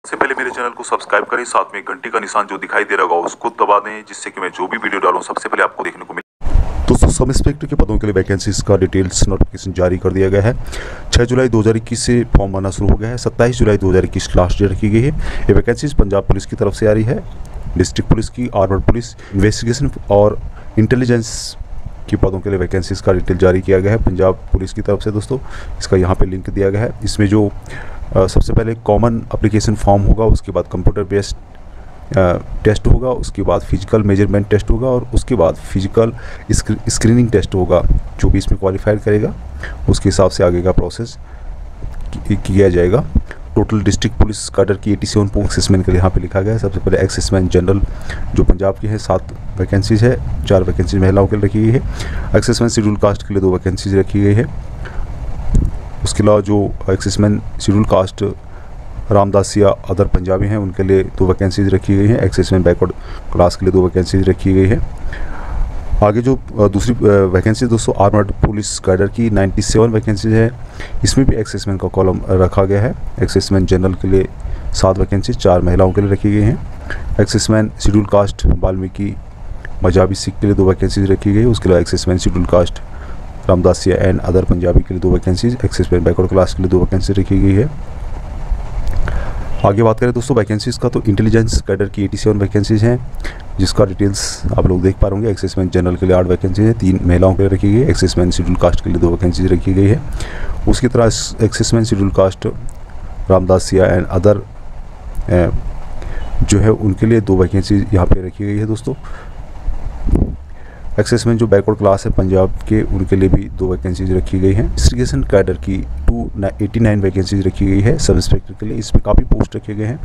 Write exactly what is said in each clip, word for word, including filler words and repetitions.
सबसे पहले मेरे चैनल को सब्सक्राइब करें, साथ में घंटी का निशान जो दिखाई दे रहा होगा उसको दबा दें, जिससे कि मैं जो भी वीडियो डालूं सबसे पहले आपको देखने को मिले। दोस्तों, सब इंस्पेक्टर के पदों के लिए वैकेंसीज का डिटेल्स नोटिफिकेशन जारी कर दिया गया है। छह जुलाई दो हज़ार इक्कीस से फॉर्म भरना शुरू हो गया है। सत्ताईस जुलाई दो हज़ार इक्कीस लास्ट डेट रखी गई है। ये वैकेंसीज पंजाब पुलिस की तरफ से आ रही है, डिस्ट्रिक्ट पुलिस की, आर्मड पुलिस, इन्वेस्टिगेशन और इंटेलिजेंस की पदों के लिए वैकेंसीज का डिटेल जारी किया गया है पंजाब पुलिस की तरफ से। दोस्तों, इसका यहाँ पे लिंक दिया गया है। इसमें जो आ, सबसे पहले कॉमन एप्लीकेशन फॉर्म होगा, उसके बाद कंप्यूटर बेस्ड टेस्ट होगा, उसके बाद फिजिकल मेजरमेंट टेस्ट होगा और उसके बाद फिजिकल स्क्रीनिंग टेस्ट होगा। जो भी इसमें क्वालिफाइड करेगा उसके हिसाब से आगे का प्रोसेस किया जाएगा। टोटल डिस्ट्रिक्ट पुलिस कैडर की सत्तासी पोस्ट एक्सेसमैन के लिए यहाँ पे लिखा गया है। सबसे पहले एक्सेसमैन जनरल जो पंजाब की है, सात वैकेंसीज है, चार वैकेंसीज महिलाओं के लिए रखी गई है। एक्सेसमैन शेड्यूल कास्ट के लिए दो वैकेंसीज रखी गई है। उसके अलावा जो ex-serviceman schedule caste Ramdasia other Punjabi हैं उनके लिए दो वैकेंसीज रखी गई हैं। एक्सेसमैन बैकवर्ड क्लास के लिए दो वैकेंसीज रखी गई है। आगे जो दूसरी वैकेंसी दोस्तों आर्मर्ड पुलिस कैडर की सत्तानवे वैकेंसीज है। इसमें भी एक्सेसमैन का कॉलम रखा गया है। एक्सेसमैन जनरल के लिए सात वैकेंसीज, चार महिलाओं के लिए रखी गई हैं। Ex-serviceman schedule caste Valmiki Mazhabi Sikh के लिए दो वैकेंसीज रखी गई है। उसके अलावा ex-serviceman schedule caste Ramdasia and other Punjabi के लिए दो वैकेंसीज, एक्सेसमैन बैकवर्ड क्लास के लिए दो वैकेंसी रखी गई है। आगे बात करें दोस्तों वैकेंसीज का, तो इंटेलिजेंस कैडर की सत्तासी वैकेंसीज हैं, जिसका डिटेल्स आप लोग देख पा रहे होंगे। एक्सेसमैन जनरल के लिए आठ वैकेंसीज हैं, तीन महिलाओं के लिए रखी गई है। एक्सेसमैन शेड्यूल कास्ट के लिए दो वैकेंसीज रखी गई है। उसकी तरह ex-serviceman schedule caste Ramdasia and other जो है उनके लिए दो वैकेंसीज यहाँ पे रखी गई है। दोस्तों, एक्सेसमैन जो बैकवर्ड क्लास है पंजाब के, उनके लिए भी दो वैकेंसीज रखी गई हैं। इन्वेस्टिगेशन कैडर की टू एटी नाइन वैकेंसीज रखी गई है सब इंस्पेक्टर के लिए। इसमें काफ़ी पोस्ट रखे गए हैं।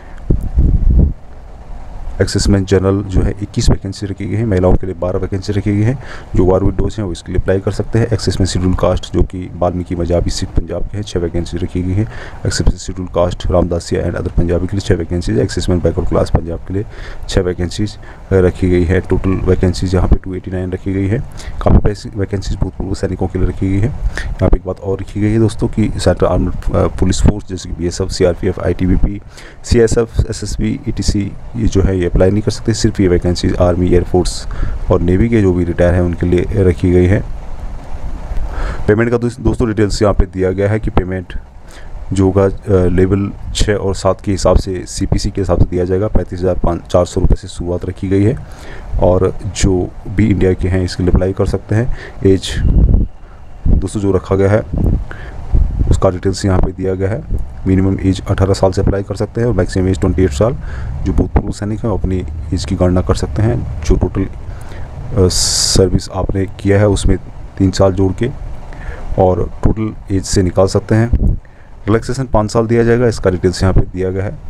एक्सेसमैन जनरल जो है इक्कीस वैकेंसी रखी गई है, महिलाओं के लिए बारह वैकेंसी रखी गई है। जो वार विडोज हैं वो इसके लिए अप्लाई कर सकते हैं। एक्सेसमैन शेड्यूल कास्ट जो कि वाल्मीकि मजाबी सिख पंजाब के हैं, छः वैकेंसी रखी गई है। Ex-serviceman schedule caste Ramdasia and other Punjabi के लिए छः vacancies. Ex-serviceman backward class Punjab के लिए छः वैकेंसीज रखी गई है। टोटल वैकेंसीज यहाँ पे टू एटी नाइन रखी गई है। काफ़ी वैकेंसीज भूतपूर्व सैनिकों के लिए रखी गई है। यहाँ पे एक बात और रखी गई है दोस्तों कि सेंट्रल आर्म्ड पुलिस फोर्स जैसे कि B S F, C R P F, I T B P, C S F, S S B, E T C ये जो है ये अप्लाई नहीं कर सकते। सिर्फ ये वैकेंसीज आर्मी, एयरफोर्स और नेवी के जो भी रिटायर हैं उनके लिए रखी गई है। पेमेंट का दोस्तों डिटेल्स यहाँ पे दिया गया है कि पेमेंट जो होगा लेवल छः और सात के हिसाब से सी पी सी के हिसाब से दिया जाएगा। पैंतीस हज़ार पाँच चार सौ रुपये से शुरुआत रखी गई है और जो भी इंडिया के हैं इसके लिए अप्लाई कर सकते हैं। एज दोस्तों जो रखा गया है उसका डिटेल्स यहाँ पे दिया गया है। मिनिमम एज अठारह साल से अप्लाई कर सकते हैं और मैक्सिमम एज अट्ठाईस साल। जो भूतपूर्व सैनिक हैं अपनी एज की गणना कर सकते हैं। जो टोटल सर्विस आपने किया है उसमें तीन साल जोड़ के और टोटल एज से निकाल सकते हैं। रिलैक्सेशन पाँच साल दिया जाएगा, इसका डिटेल्स यहाँ पे दिया गया है।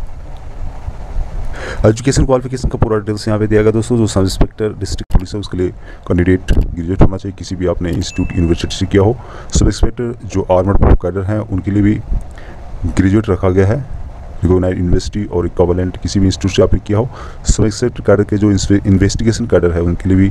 एजुकेशन क्वालिफिकेशन का पूरा डिटेल्स यहाँ पे दिया गया दोस्तों। जो सब इंस्पेक्टर डिस्ट्रिक्ट पुलिस है उसके लिए कैंडिडेट ग्रेजुएट होना चाहिए, किसी भी आपने इंस्टीट्यूट यूनिवर्सिटी से किया हो। सब इंस्पेक्टर जो आर्मर्ड पुलिस कैडर हैं उनके लिए भी ग्रेजुएट रखा गया है, रिकॉग्नाइज्ड यूनिवर्सिटी और इक्विवेलेंट किसी भी इंस्टीट्यूट से आपने किया हो। सब इंस्पेक्टर कैडर के जो इन्वेस्टिगेशन कैडर है उनके लिए भी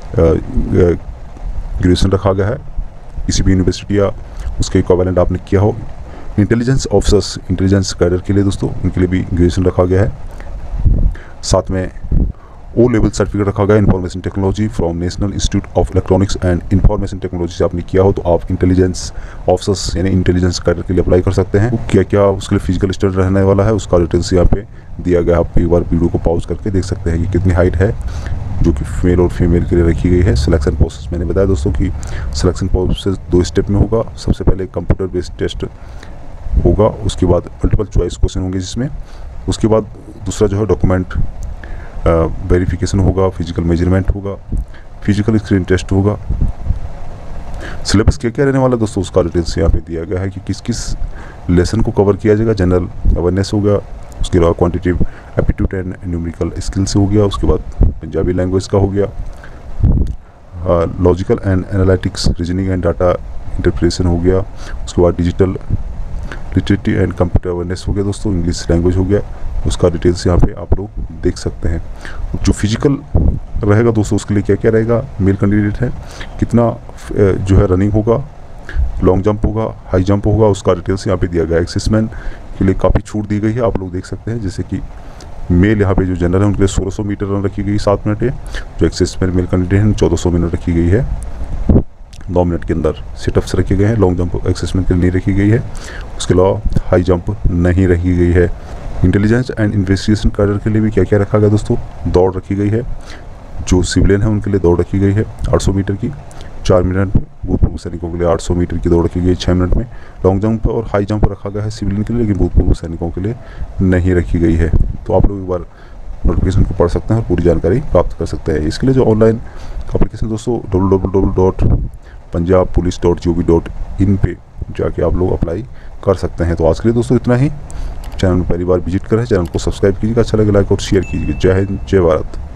ग्रेजुएशन रखा गया है, किसी भी यूनिवर्सिटी या उसके इक्विवेलेंट आपने किया हो। इंटेलिजेंस ऑफिसर्स इंटेलिजेंस कैडर के लिए दोस्तों उनके लिए भी ग्रेजुएशन रखा गया है। साथ में ओ लेवल सर्टिफिकेट रखा गया information technology from national institute of electronics and information technology से आपने किया हो तो आप इंटेलिजेंस ऑफिसर्स यानी इंटेलिजेंस कैडर के लिए अप्लाई कर सकते हैं। क्या क्या उसके लिए फिजिकल स्टैंडर्ड रहने वाला है उसका डिटेल्स यहाँ पे दिया गया है। आप एक बार वीडियो को पॉज करके देख सकते हैं कि कितनी हाइट है जो कि मेल और फीमेल के लिए रखी गई है। सिलेक्शन प्रोसेस मैंने बताया दोस्तों कि सिलेक्शन प्रोसेस दो स्टेप में होगा। सबसे पहले कंप्यूटर बेस्ड टेस्ट होगा, उसके बाद मल्टीपल चॉइस क्वेश्चन होंगे जिसमें, उसके बाद दूसरा जो है डॉक्यूमेंट वेरिफिकेशन होगा, फिजिकल मेजरमेंट होगा, फिजिकल स्क्रीन टेस्ट होगा। सिलेबस क्या क्या रहने वाला दोस्तों उसका डिटेल्स यहाँ पे दिया गया है कि किस किस लेसन को कवर किया जाएगा। जनरल अवेयरनेस हो गया, उसके अलावा quantitative aptitude and numerical skills हो गया, उसके बाद पंजाबी लैंग्वेज का हो गया, logical and analytics, reasoning and data interpretation हो गया, उसके बाद digital literacy and computer awareness हो गया दोस्तों, इंग्लिश लैंग्वेज हो गया। उसका डिटेल्स यहाँ पे आप लोग देख सकते हैं। जो फिजिकल रहेगा दोस्तों उसके लिए क्या क्या रहेगा, मेल कैंडिडेट है कितना जो है रनिंग होगा, लॉन्ग जंप होगा, हाई जंप होगा, उसका डिटेल्स यहाँ पे दिया गया है। एक्सिसमैन के लिए काफ़ी छूट दी गई है, आप लोग देख सकते हैं। जैसे कि मेल यहाँ पे जो जनरल है उनके लिए सोलह सौ मीटर रन रखी गई सात मिनट है, जो एक्सिसमैन मेल कैंडिडेट है चौदह सौ मिनट रखी गई है। नौ मिनट के अंदर सिटअप्स रखे गए हैं। लॉन्ग जंप एक्सिसमैन के लिए नहीं रखी गई है। उसके अलावा हाई जंप नहीं रखी गई है। इंटेलिजेंस एंड इन्वेस्टिगेशन कैडर के लिए भी क्या क्या रखा गया दोस्तों, दौड़ रखी गई है। जो सिविलियन है उनके लिए दौड़ रखी गई है आठ सौ मीटर की चार मिनट में। भूतपूर्व सैनिकों के लिए आठ सौ मीटर की दौड़ रखी गई छः मिनट में। लॉन्ग जंप और हाई जंप रखा गया है सिविलियन के लिए, लेकिन भूतपूर्व सैनिकों के लिए नहीं रखी गई है। तो आप लोग एक बार नोटिफिकेशन को पढ़ सकते हैं और पूरी जानकारी प्राप्त कर सकते हैं। इसके लिए जो ऑनलाइन एप्लीकेशन दोस्तों W W W dot Punjab police dot G O V dot in पे जाके आप लोग अप्लाई कर सकते हैं। तो आज के लिए दोस्तों इतना ही। चैनल में पहली बार विजिट करें, चैनल को सब्सक्राइब कीजिएगा, अच्छा लगे लाइक और शेयर कीजिएगा। जय हिंद, जय भारत।